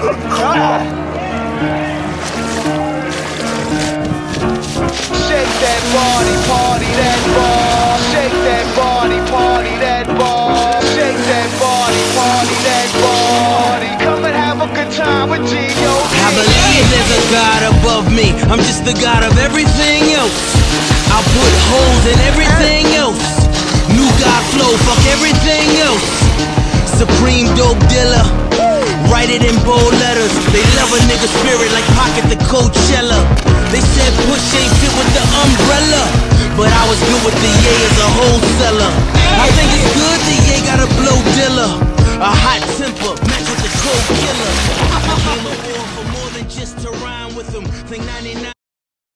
Shake that body, party that ball. Shake that body, party that ball. Shake that body, party that body. Come and have a good time with G.O.D. I believe there's a God above me. I'm just the God of everything else. I'll put holes in everything else. New God flow, fuck everything else. Supreme dope dealer, write it in bold letters. They love a nigga spirit like Pocket the Coachella. They said push ain't fit with the umbrella, but I was good with the Ye as a wholesaler. I think it's good the Ye got a blow dealer, a hot temper match with the cold killer. I came a war for more than just to rhyme with them. Think 99